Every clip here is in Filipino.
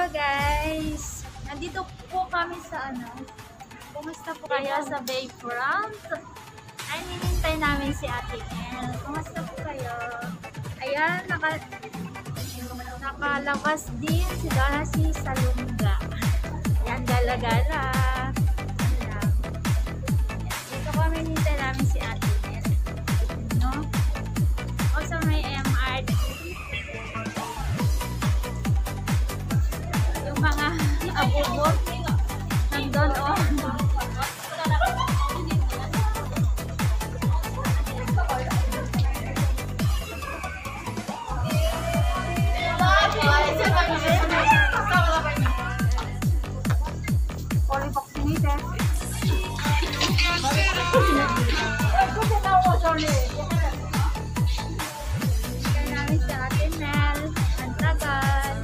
Hello guys! Nandito po kami sa Kumusta po kayo sa Bayfront? Ay, hinintay namin si Ate El. Kumusta po kayo? Ayan, nakalabas din si Dasi sa Lungga. Ayan, gala-gala. Dito kami hinintay namin si Ate El. No? O sa may MRT. Yung mga abubot nandun Fully vaccinated. Kaya namin si Ate Mel. Ang tagal.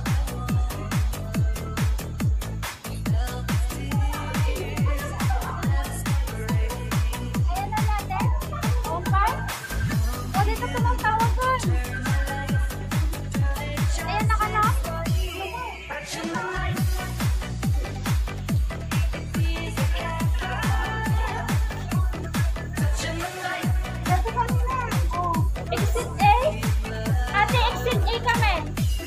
Ayan na natin. Ompay. O, dito tumawag doon. Ayan, nakalak. Exit A. Ate, exit A kami.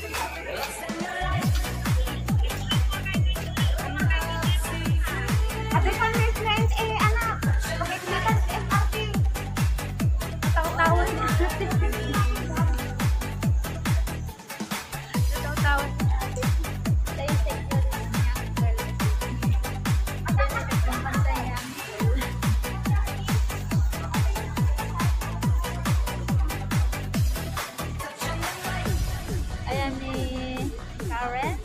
Ate, conference anak. Pag-excited MRT. Tawa-tawa niya. Tawa-tawa niya. Sa yung security niya. Ang masaya. Ayan ni Karen.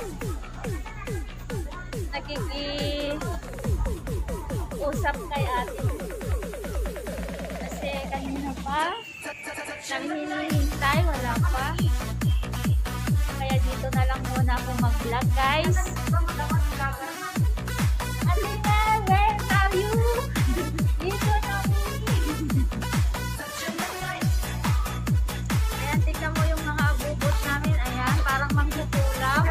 Nakiki-usap kay ate. Kasi kanina pa, namin hinihintay, wala pa. Kaya dito na lang muna ako mag-vlog, guys. Ate Mel, where are you? Dito na Ayan, tignan mo yung mga abubot namin. Ayan, parang mangkukulam.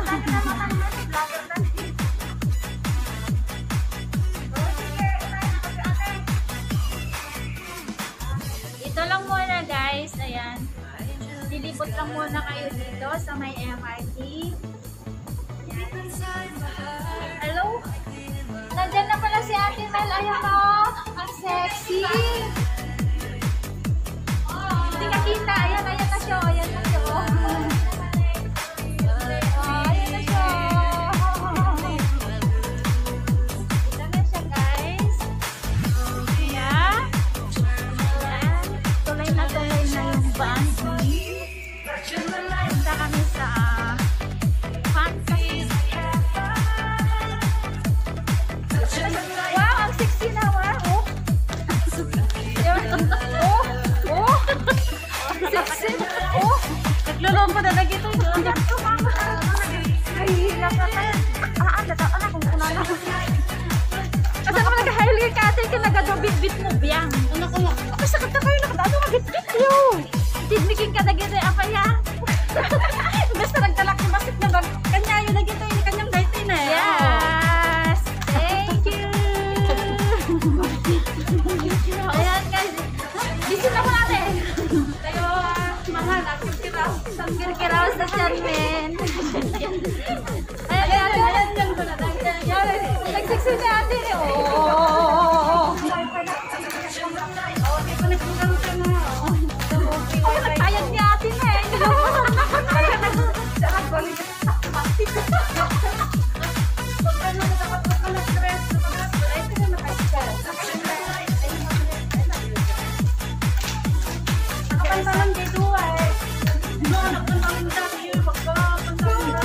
Ito lang muna, guys. Ayan. Lilibot lang muna kayo dito sa may MRT. Ayan. Hello? Nandyan na pala si Ate Mel. Ayan o. Ang sexy. Hindi ka kita. Ayan, ayan na siya. Ayan na siya. Ayan na siya. Ito na siya, guys. Ayan. Ayan. Tuloy na yung band. Punta kami sa Fantasy. Wow, ang sexy na. Wow. Oh. Sexy. Oh. Naglulong ko na lagi ito. Ay, hirap na tayo. Anak, kung kuna na. Asa ka nag-highlight ka ate ka nagadobit-bit mo biyang. Ako sa kata kayo nakadano magit-bit yun. Tidmiking ka na gito apa ya? Basta nagtalak na basit na bag. Kanya yun lagi ito yung kanyang gaitin eh. Yes. Thank you. Ayan guys. Bisin ako natin. Tayo, mahal, akit-kiraw. Kiraw sa Charmin. Ayan, yan ko na. Nagsiksik na ate. Oh. Nagpayag ni ate na eh. Pantalan kay Dua eh. No, nagpantalan tayo. Pagkapantalan.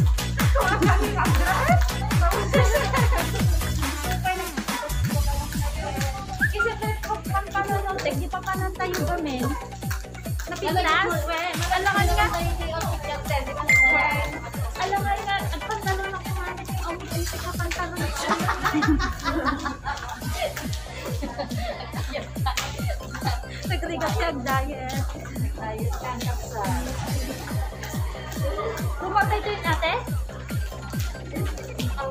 Kasi pantalan ng tek, di pa panan tayo gamin. Napitas. Alangan nga. Alangan nga. Ang pantalan ng kumalit. Ang isip ka pantalan. Nagrigat siya diet. Diet ka sa. Pumatay din ate?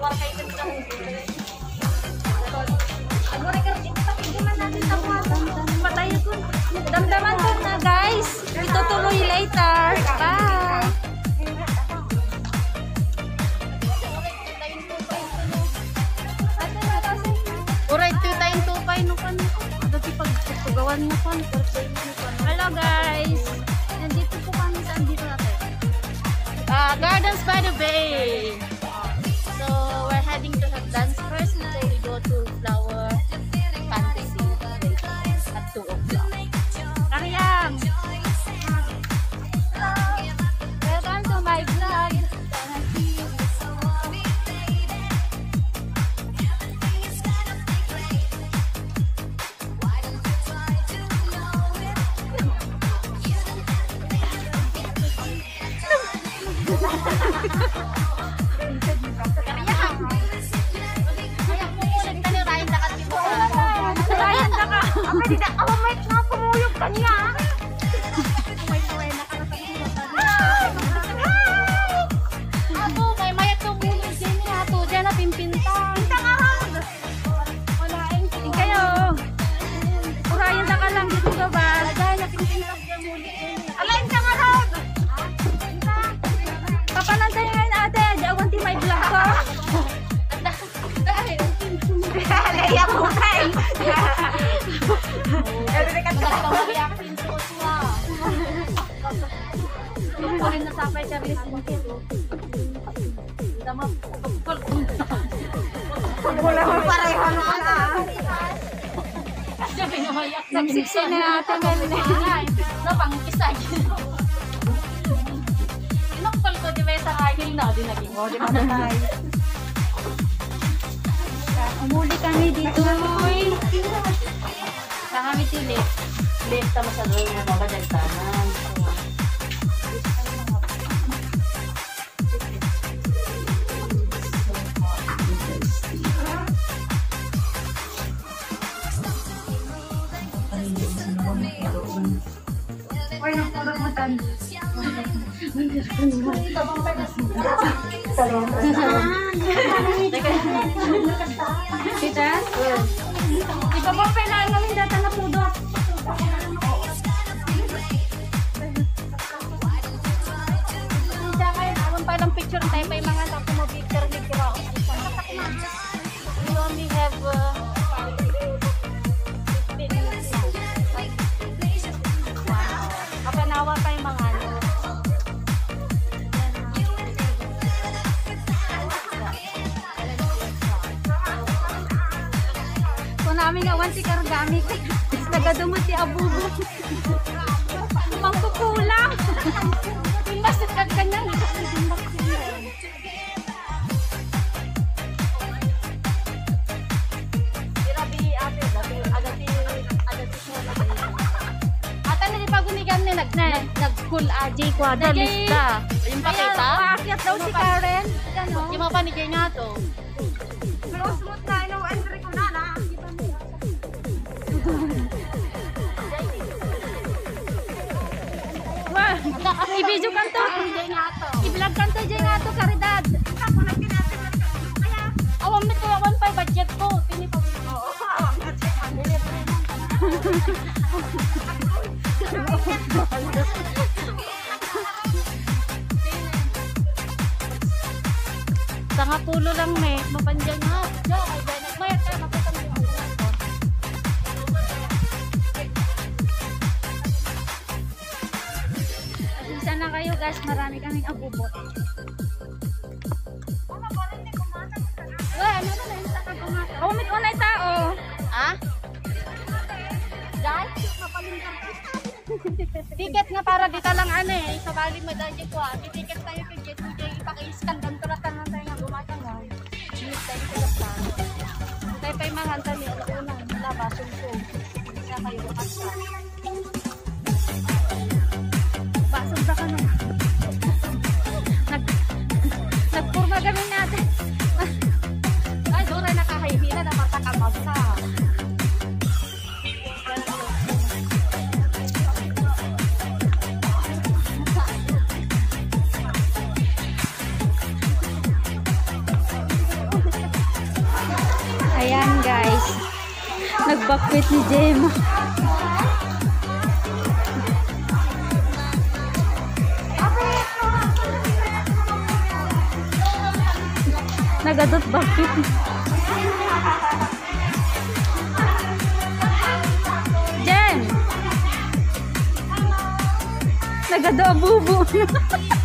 para kayo sa ano record ipakinggan natin sa kwarto. Patay ko. Damdaman ko na guys. Itutuloy later. Bye. Alright, tayong tupay no kan. Dati pag tugawan mo kan. Hello guys. Nandito po kami sa andito natin. Gardens by the Bay. So we're heading to have dance first. Then we go to Flower Fantasy at 2 o'clock. Karyang! Welcome to my vlog. Tidak, oh my God, pumuyog ka niya. Ato, may mayat yung ulo dyan niya. Ato, dyan na pimpinta. Pinta nga ron. Wala, yung kayo. Urayan na ka lang dito ka ba? Dahil na pimpinta dyan muli. Alain ka nga ron. Papanantay ngayon ate. Diawanti may vlog ko. Naiyak mo kayo. Kunin na sapay ka rin mo kito. Dama pagpul. Wala mo pareho na. Sabi nga mayak. Nagsiksi na natin ngayon. No, pang isa. Inokpal ko di ba sa kahil na di naging. O, di ba na tayo? Umuli kami dito. Sa kami tilit. Lift tama sa doon na mabadagtanan. Ay, nakulamatan. Kita? Ipapapay lang namin data na pudot. Parang picture tayo pa yung mga naku mo picture ni Kira. We only have 15 minutes now. Wow. Kapanawa pa yung mga ano. Kung namin awan si Kargamik, nagadumot si Abubo. Mangkukulang. Basit ka kanya. Nag-cool AJ Quadra lista. Yung pakita? Paakyat daw si Karen. Yung mga panigay nga to. Pero smooth na yung entry ko na na. I-video kan to. I-vlog kan to dyan nga to, Caridad. Ako lang pinatid. Kaya, awam nito, 1.5 budget ko. Tinipag. Oo. Sanga pulo lang may mapanjang ha. Nagmayat ka, mapatang yung Asisa na kayo guys, marami kaming abubot. Ano na yung saka kumata? Oh, may unay tao. Ah? Guys, mapalintar ka. Ticket nga para dito lang ano eh. Sa bali mo dahil ko ah. Ticket tayo kay Jet. Hindi paki-scan. Ganturatan lang tayo nga gumatang ha. Hindi tayo sa tayo pa yung mga hanta niyo. Unang labasun ko. Kaya kayo bukasa. Basun pa ka na. Nagpurma kami natin. Ay, doon ay nakahihila na matakamag ka. bakwit ni Gemma. Nagadot bakwit. Jen! Nagado bubo.